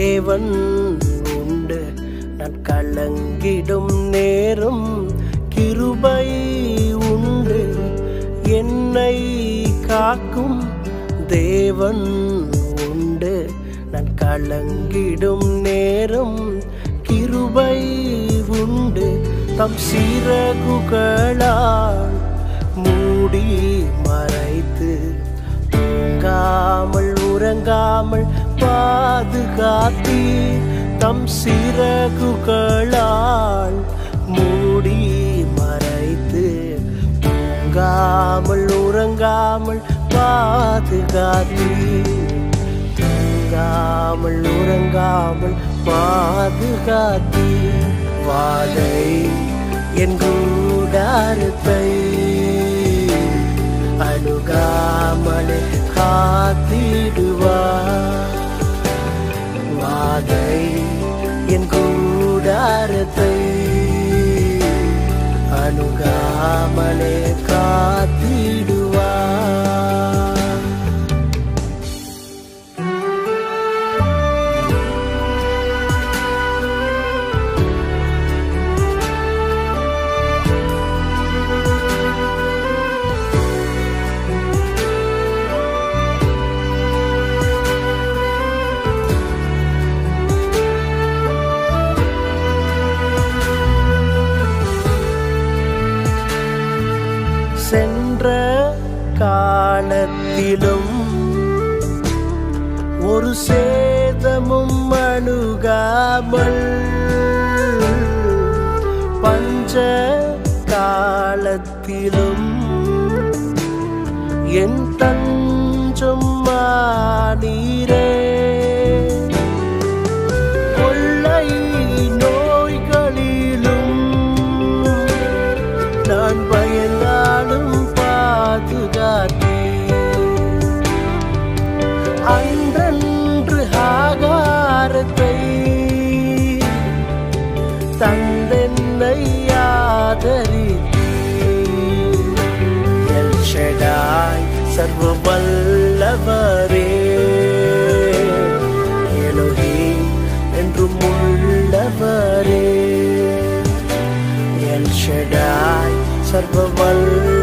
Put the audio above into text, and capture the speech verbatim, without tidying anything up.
தேவன் உண்டு. நான் கலங்கிடும் நேரம் கிருபை உண்டு. என்னை காக்கும் தேவன் உண்டு. நான் கலங்கிடும் நேரம் கிருபை உண்டு. தம் சிறகுகளால் மூடி மறைத்து தூங்காமல் உறங்காமல் பாதுகாத்தி. தம் சிறகுகளால் மூடி மறைத்து தூங்காமல் உறங்காமல் பாதுகாத்தி. தூங்காமல் உறங்காமல் பாதுகாத்தி. வாதை என் கூடாரத்தை அணுகாமலே காத்திடுவார். வாதை என் கூடாரத்தை அணுகாமலே காத்திடுவார். சென்ற காலத்திலும் ஒரு சேதமும் அணுகாமல், பஞ்ச காலத்திலும் என் தஞ்சம் ஆனீரே. கொள்ளை நோய்களிலும் நான் பயந்தாலும் பாதுகாத்தே. அன்றன்று ஆகாரத்தை தந்தென்னை ஆதரித்தே. எல் ஷடாய் சர்வ வல்லவரே, எலோஹீம் என்றும் உள்ளவரே. எல் ஷடாய் சர்வ வல்ல